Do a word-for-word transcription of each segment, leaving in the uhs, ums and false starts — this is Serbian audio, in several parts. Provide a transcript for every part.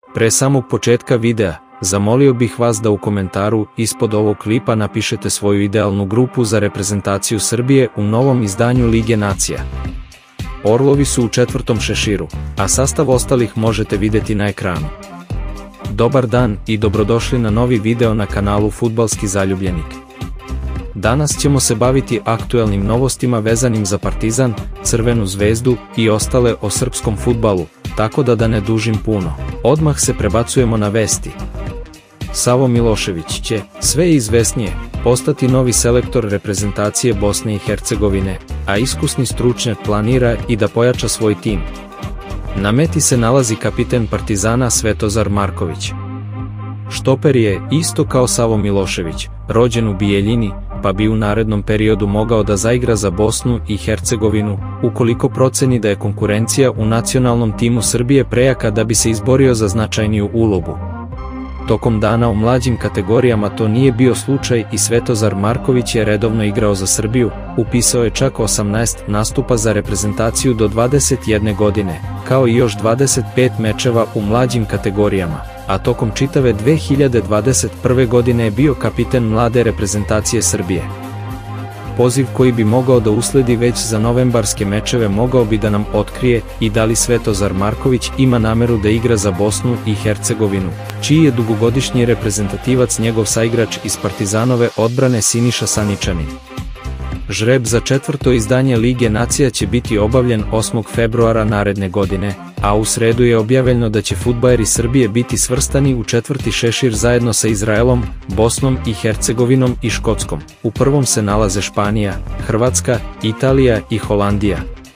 Pre samog početka videa, zamolio bih vas da u komentaru ispod ovog klipa napišete svoju idealnu grupu za reprezentaciju Srbije u novom izdanju Lige nacija. Orlovi su u četvrtom šeširu, a sastav ostalih možete vidjeti na ekranu. Dobar dan i dobrodošli na novi video na kanalu Fudbalski zaljubljenik. Danas ćemo se baviti aktuelnim novostima vezanim za Partizan, Crvenu zvezdu i ostale o srpskom fudbalu, tako da da ne dužim puno, odmah se prebacujemo na vesti. Savo Milošević će, sve izvesnije, postati novi selektor reprezentacije Bosne i Hercegovine, a iskusni stručnjak planira i da pojača svoj tim. Na meti se nalazi kapiten Partizana Svetozar Marković. Štoper je, isto kao Savo Milošević, rođen u Bijeljini, pa bi u narednom periodu mogao da zaigra za Bosnu i Hercegovinu, ukoliko proceni da je konkurencija u nacionalnom timu Srbije prejaka da bi se izborio za značajniju ulogu. Tokom dana u mlađim kategorijama to nije bio slučaj i Svetozar Marković je redovno igrao za Srbiju, upisao je čak osamnaest nastupa za reprezentaciju do dvadeset jedne godine, kao i još dvadeset pet mečeva u mlađim kategorijama, a tokom čitave dve hiljade dvadeset prve godine je bio kapiten mlade reprezentacije Srbije. Poziv koji bi mogao da usledi već za novembarske mečeve mogao bi da nam otkrije i da li Svetozar Marković ima nameru da igra za Bosnu i Hercegovinu, čiji je dugogodišnji reprezentativac njegov saigrač iz Partizanove odbrane Siniša Saničanin. Žreb za četvrto izdanje Lige nacija će biti obavljen osmog februara naredne godine, a u sredu je objavljeno da će fudbaleri Srbije biti svrstani u četvrti šešir zajedno sa Izraelom, Bosnom i Hercegovinom i Škotskom. U prvom se nalaze Španija, Hrvatska, Italija i Holandija.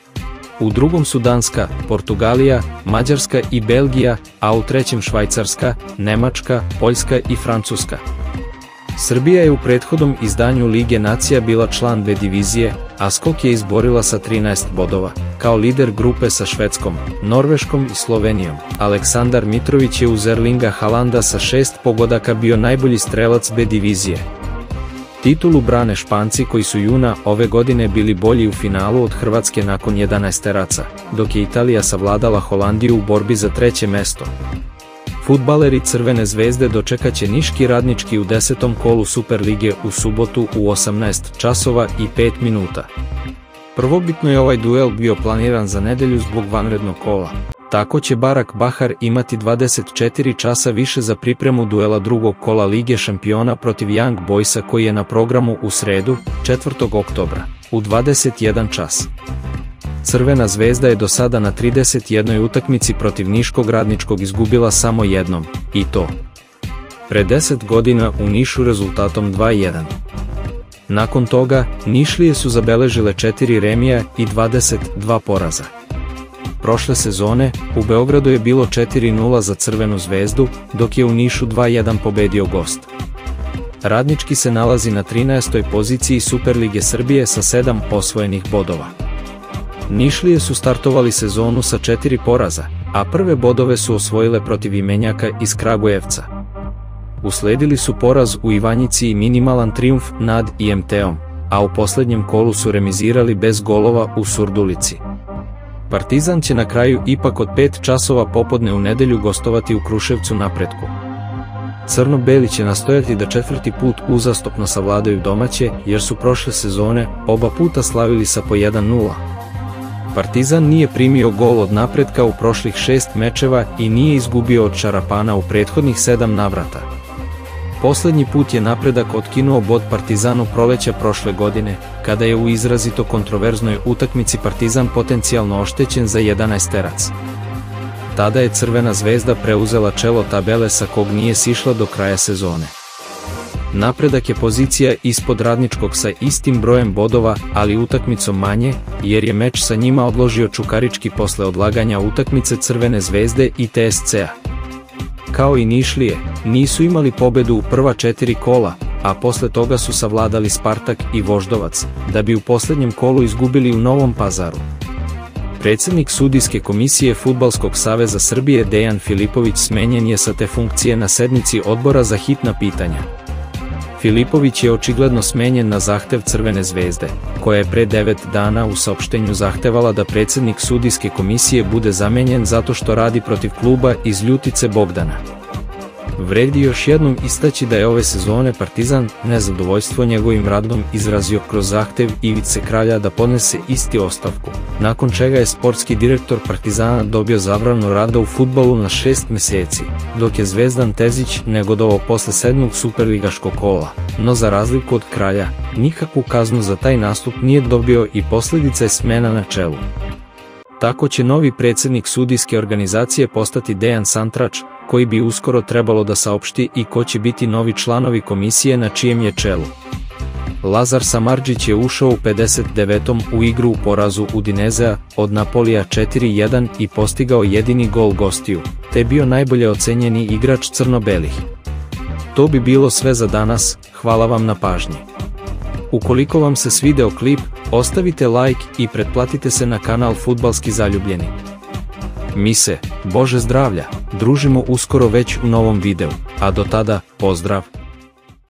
U drugom su Danska, Portugalija, Mađarska i Belgija, a u trećem Švajcarska, Nemačka, Poljska i Francuska. Srbija je u prethodnom izdanju Lige nacija bila član dve divizije, a skok je izborila sa trinaest bodova, kao lider grupe sa Švedskom, Norveškom i Slovenijom. Aleksandar Mitrović je uz Erlinga Haalanda sa šest pogodaka bio najbolji strelac B divizije. Titulu brane Španci koji su juna ove godine bili bolji u finalu od Hrvatske nakon jedanaesteraca, dok je Italija savladala Holandiju u borbi za treće mesto. Fudbaleri Crvene zvezde dočekaće Niški Radnički u desetom kolu Superlige u subotu u osamnaest časova i pet minuta. Prvobitno je ovaj duel bio planiran za nedelju zbog vanrednog kola. Tako će Barak Bahar imati dvadeset četiri časa više za pripremu duela drugog kola Lige šampiona protiv Young Boysa koji je na programu u sredu, četvrtog oktobra, u dvadeset jedan čas. Crvena zvezda je do sada na trideset jednoj utakmici protiv Niškog Radničkog izgubila samo jednom, i to pre deset godina u Nišu rezultatom dva jedan. Nakon toga, Nišlije su zabeležile četiri remija i dvadeset dva poraza. Prošle sezone, u Beogradu je bilo četiri nula za Crvenu zvezdu, dok je u Nišu dva jedan pobedio gost. Radnički se nalazi na trinaestoj poziciji Superlige Srbije sa sedam osvojenih bodova. Nišlije su startovali sezonu sa četiri poraza, a prve bodove su osvojile protiv imenjaka iz Kragujevca. Usledili su poraz u Ivanjici i minimalan trijumf nad I M T-om, a u posljednjem kolu su remizirali bez golova u Surdulici. Partizan će na kraju ipak od pet časova popodne u nedelju gostovati u Kruševcu na Pretku. Crno-beli će nastojati da četvrti put uzastopno savladaju domaće, jer su prošle sezone oba puta slavili sa po jedan nula. Partizan nije primio gol od Napretka u prošlih šest mečeva i nije izgubio od Čarapana u prethodnih sedam navrata. Posljednji put je Napredak otkinuo bod Partizanu proleća prošle godine, kada je u izrazito kontroverznoj utakmici Partizan potencijalno oštećen za jedanaesterac. Tada je Crvena zvezda preuzela čelo tabele sa kog nije sišla do kraja sezone. Napredak je pozicija ispod Radničkog sa istim brojem bodova, ali utakmicom manje, jer je meč sa njima odložio Čukarički posle odlaganja utakmice Crvene zvezde i T S C-a. Kao i Nišlije, nisu imali pobedu u prva četiri kola, a posle toga su savladali Spartak i Voždovac, da bi u posljednjem kolu izgubili u Novom Pazaru. Predsjednik sudijske komisije Fudbalskog saveza Srbije Dejan Filipović smenjen je sa te funkcije na sednici odbora za hitna pitanja. Filipović je očigledno smenjen na zahtev Crvene zvezde, koja je pre devet dana u saopštenju zahtevala da predsjednik sudijske komisije bude zamenjen zato što radi protiv kluba iz Ljutice Bogdana. Vredi još jednom istaći da je ove sezone Partizan nezadovoljstvo njegovim radom izrazio kroz zahtev Ivice Kralja da podnese isti ostavku, nakon čega je sportski direktor Partizana dobio zabranu rada u fudbalu na šest meseci, dok je Zvezdan Terzić negodovao posle sedmog superligaškog kola, no za razliku od Kralja, nikakvu kaznu za taj nastup nije dobio i posljedica je smena na čelu. Tako će novi predsjednik sudijske organizacije postati Dejan Santrač, koji bi uskoro trebalo da saopšti i ko će biti novi članovi komisije na čijem je čelu. Lazar Samardžić je ušao u pedeset devetom u igru u porazu Udinezea od Napolija četiri jedan i postigao jedini gol gostiju, te bio najbolje ocenjeni igrač crno-belih. To bi bilo sve za danas, hvala vam na pažnji. Ukoliko vam se svideo klip, ostavite like i pretplatite se na kanal Fudbalski zaljubljeni. Mi se, Bože zdravlja, družimo uskoro već u novom videu, a do tada, pozdrav!